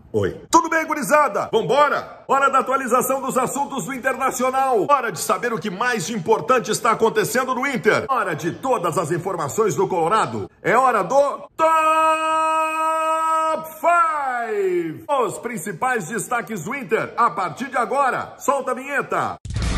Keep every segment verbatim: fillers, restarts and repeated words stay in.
Oi. Tudo bem, gurizada? Vambora? Hora da atualização dos assuntos do Internacional. Hora de saber o que mais de importante está acontecendo no Inter. Hora de todas as informações do Colorado. É hora do Top cinco. Os principais destaques do Inter a partir de agora. Solta a vinheta.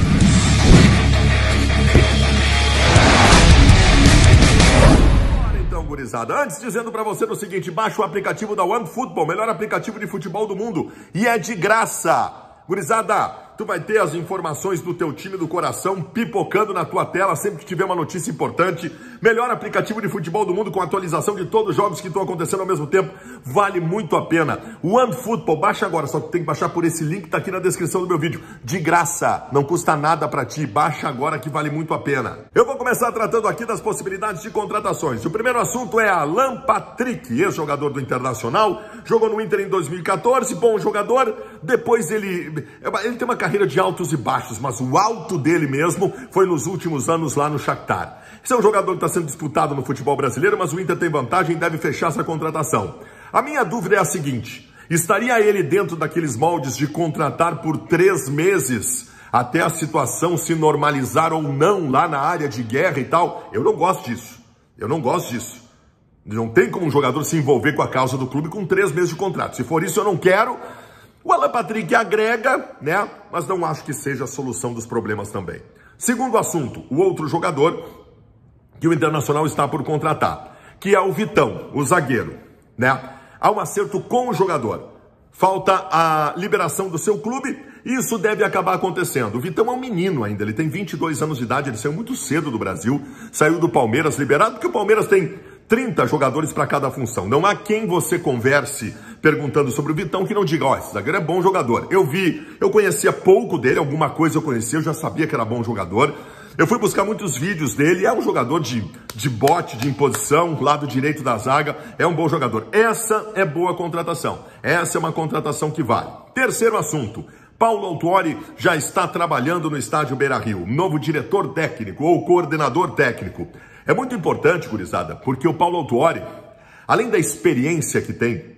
Então, gurizada, antes dizendo pra você o seguinte, baixa o aplicativo da OneFootball, melhor aplicativo de futebol do mundo, e é de graça. Gurizada, tu vai ter as informações do teu time do coração pipocando na tua tela sempre que tiver uma notícia importante. Melhor aplicativo de futebol do mundo com atualização de todos os jogos que estão acontecendo ao mesmo tempo. Vale muito a pena. OneFootball, baixa agora, só que tem que baixar por esse link que tá aqui na descrição do meu vídeo. De graça, não custa nada pra ti. Baixa agora que vale muito a pena. Eu vou começar tratando aqui das possibilidades de contratações. O primeiro assunto é Alan Patrick, ex-jogador do Internacional. Jogou no Inter em dois mil e quatorze, bom jogador. Depois ele... Ele tem uma carreira de altos e baixos, mas o alto dele mesmo foi nos últimos anos lá no Shakhtar. Esse é um jogador que está sendo disputado no futebol brasileiro, mas o Inter tem vantagem e deve fechar essa contratação. A minha dúvida é a seguinte, estaria ele dentro daqueles moldes de contratar por três meses até a situação se normalizar ou não lá na área de guerra e tal? Eu não gosto disso. Eu não gosto disso. Não tem como um jogador se envolver com a causa do clube com três meses de contrato. Se for isso, eu não quero. O Alan Patrick agrega, né? Mas não acho que seja a solução dos problemas também. Segundo assunto, o outro jogador que o Internacional está por contratar, que é o Vitão, o zagueiro, né? Há um acerto com o jogador. Falta a liberação do seu clube e isso deve acabar acontecendo. O Vitão é um menino ainda, ele tem vinte e dois anos de idade, ele saiu muito cedo do Brasil, saiu do Palmeiras liberado, porque o Palmeiras tem trinta jogadores para cada função. Não há quem você converse perguntando sobre o Vitão que não diga, ó, oh, esse zagueiro é bom jogador. Eu vi, eu conhecia pouco dele, alguma coisa eu conhecia, eu já sabia que era bom jogador. Eu fui buscar muitos vídeos dele, é um jogador de, de bote, de imposição, lado direito da zaga, é um bom jogador. Essa é boa contratação, essa é uma contratação que vale. Terceiro assunto, Paulo Autuori já está trabalhando no estádio Beira-Rio, novo diretor técnico ou coordenador técnico. É muito importante, gurizada, porque o Paulo Autuori, além da experiência que tem,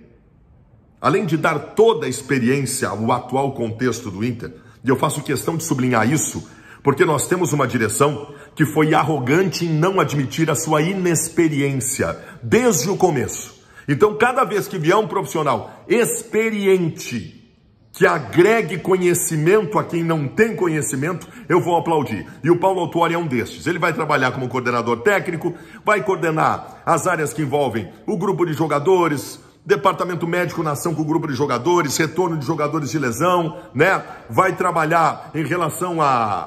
além de dar toda a experiência ao atual contexto do Inter, e eu faço questão de sublinhar isso, porque nós temos uma direção que foi arrogante em não admitir a sua inexperiência desde o começo. Então, cada vez que vier um profissional experiente, que agregue conhecimento a quem não tem conhecimento, eu vou aplaudir. E o Paulo Autuori é um destes. Ele vai trabalhar como coordenador técnico, vai coordenar as áreas que envolvem o grupo de jogadores, departamento médico na ação com o grupo de jogadores, retorno de jogadores de lesão, né? Vai trabalhar em relação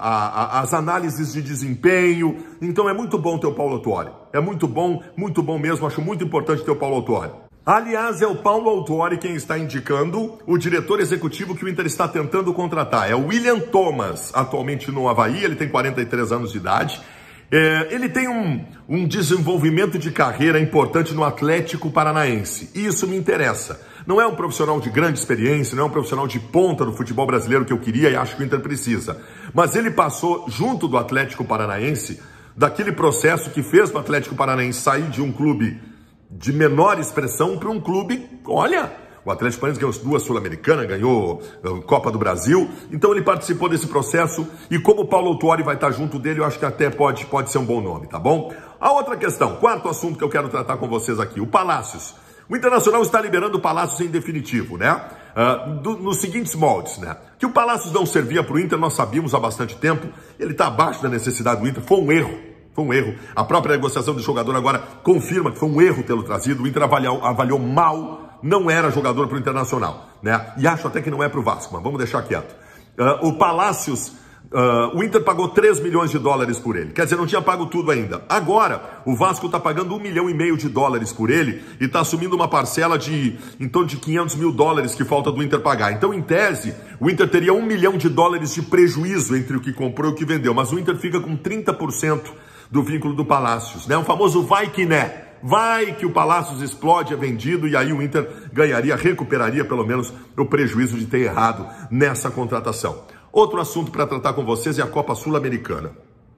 às análises de desempenho. Então é muito bom ter o Paulo Autuori. É muito bom, muito bom mesmo. Acho muito importante ter o Paulo Autuori. Aliás, é o Paulo Autuori quem está indicando o diretor executivo que o Inter está tentando contratar. É o William Thomas, atualmente no Avaí, ele tem quarenta e três anos de idade. É, ele tem um, um desenvolvimento de carreira importante no Atlético Paranaense. E isso me interessa. Não é um profissional de grande experiência, não é um profissional de ponta do futebol brasileiro que eu queria e acho que o Inter precisa. Mas ele passou junto do Atlético Paranaense daquele processo que fez o Atlético Paranaense sair de um clube de menor expressão para um clube, olha, o Atlético Paranaense ganhou duas Sul-Americanas, ganhou a Copa do Brasil, então ele participou desse processo e como o Paulo Autuori vai estar junto dele, eu acho que até pode, pode ser um bom nome, tá bom? A outra questão, quarto assunto que eu quero tratar com vocês aqui, o Palácios. O Internacional está liberando o Palácios em definitivo, né? Uh, do, nos seguintes moldes, né? Que o Palácios não servia para o Inter, nós sabíamos há bastante tempo, ele está abaixo da necessidade do Inter, foi um erro. Foi um erro. A própria negociação do jogador agora confirma que foi um erro tê-lo trazido. O Inter avaliou, avaliou mal, não era jogador para o Internacional, né? E acho até que não é para o Vasco, mas vamos deixar quieto. Uh, o Palácios, uh, o Inter pagou três milhões de dólares por ele. Quer dizer, não tinha pago tudo ainda. Agora, o Vasco está pagando um milhão e meio de dólares por ele e está assumindo uma parcela de em torno de quinhentos mil dólares que falta do Inter pagar. Então, em tese, o Inter teria um milhão de dólares de prejuízo entre o que comprou e o que vendeu. Mas o Inter fica com trinta por cento do vínculo do Palácios, né? O famoso vai que né. Vai que o Palácios explode, é vendido e aí o Inter ganharia, recuperaria pelo menos o prejuízo de ter errado nessa contratação. Outro assunto para tratar com vocês é a Copa Sul-Americana,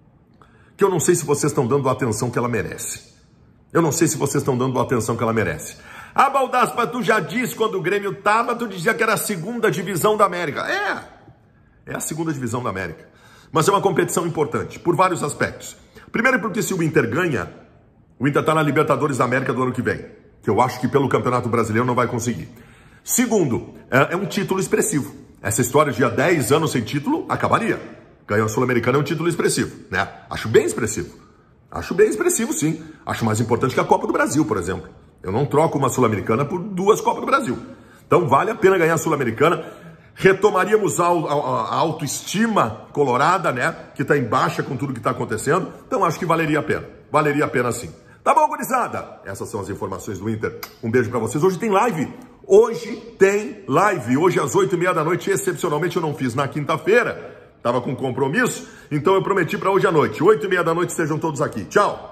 que eu não sei se vocês estão dando a atenção que ela merece. Eu não sei se vocês estão dando a atenção que ela merece. Ah, Baldaspa, tu já disse quando o Grêmio tava, tu dizia que era a segunda divisão da América. É, é a segunda divisão da América. Mas é uma competição importante, por vários aspectos. Primeiro porque se o Inter ganha, o Inter tá na Libertadores da América do ano que vem, que eu acho que pelo Campeonato Brasileiro não vai conseguir. Segundo, é um título expressivo. Essa história de há dez anos sem título acabaria. Ganhar a Sul-Americana é um título expressivo, né? Acho bem expressivo. Acho bem expressivo, sim. Acho mais importante que a Copa do Brasil, por exemplo. Eu não troco uma Sul-Americana por duas Copas do Brasil. Então vale a pena ganhar a Sul-Americana. Retomaríamos a, a, a autoestima colorada, né? Que tá em baixa com tudo que tá acontecendo. Então acho que valeria a pena. Valeria a pena sim. Tá bom, gurizada? Essas são as informações do Inter. Um beijo pra vocês. Hoje tem live. Hoje tem live. Hoje às oito e meia da noite. Excepcionalmente eu não fiz na quinta-feira. Tava com compromisso. Então eu prometi pra hoje à noite. Oito e meia da noite sejam todos aqui. Tchau.